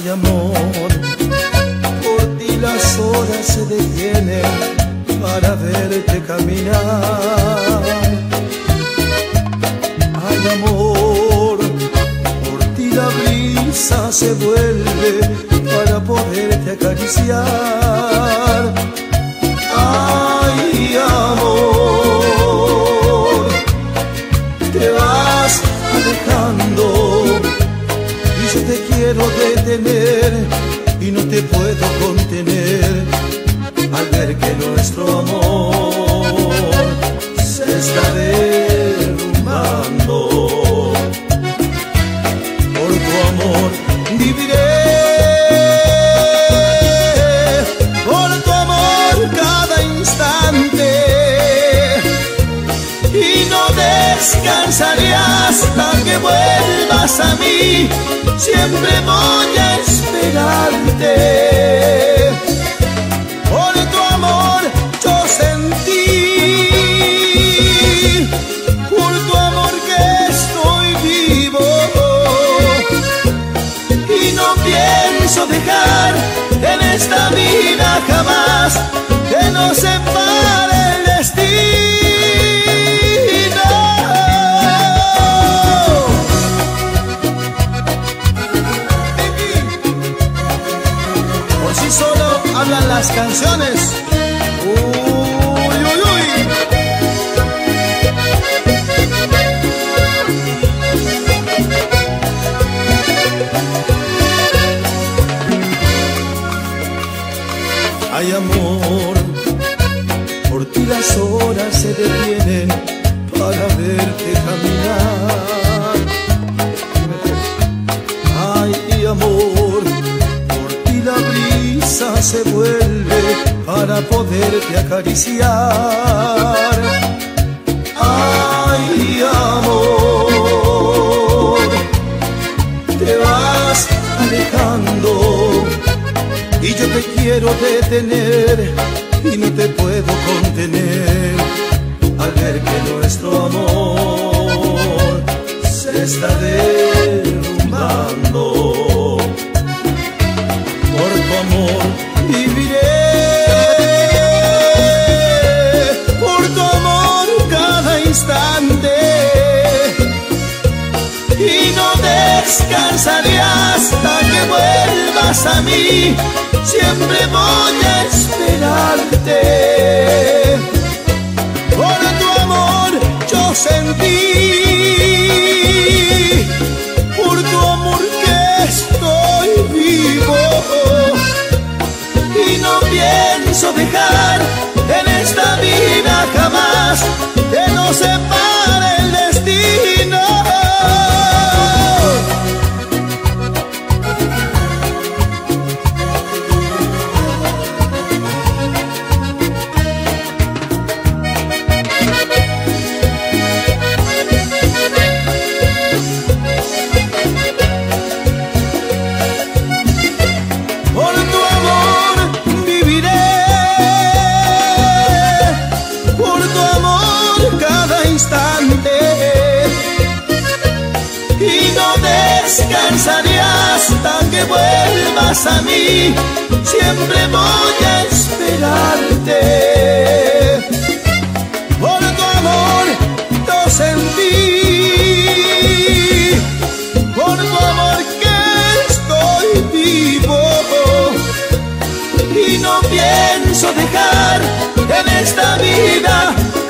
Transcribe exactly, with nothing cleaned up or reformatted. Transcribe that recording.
Ay, amor, por ti las horas se detienen para verte caminar. Ay, amor, por ti la brisa se vuelve para poderte acariciar. Ay, amor, te vas alejando y yo te quiero detener y no te puedo contener al ver que nuestro amor se está derrumbando. Por tu amor viviré, por tu amor cada instante, y no descansaré hasta que vuelvas a mí. Siempre voy a esperarte. Por tu amor yo sentí, por tu amor que estoy vivo, y no pienso dejar en esta vida jamás que nos separe el destino. Por sí solo hablan las canciones. Uy, uy, uy. Ay, amor, por ti las horas se detienen para verte caminar. Ay, amor, por ti la brisa se vuelve para poderte acariciar. Ay, amor, te vas alejando y yo te quiero detener y no te puedo contener al ver que nuestro amor se está derrumbando. Por tu amor viviré, por tu amor cada instante, y no descansaré hasta que vuelvas a mí. Siempre voy a esperarte. Por tu amor yo sentí, por tu amor que estoy vivo, y no pienso dejar en esta vida jamás que nos separe el destino. Y no descansaré hasta que vuelvas a mí. Siempre voy a esperarte. Por tu amor yo sentí, por tu amor que estoy vivo, y no pienso dejar en esta vida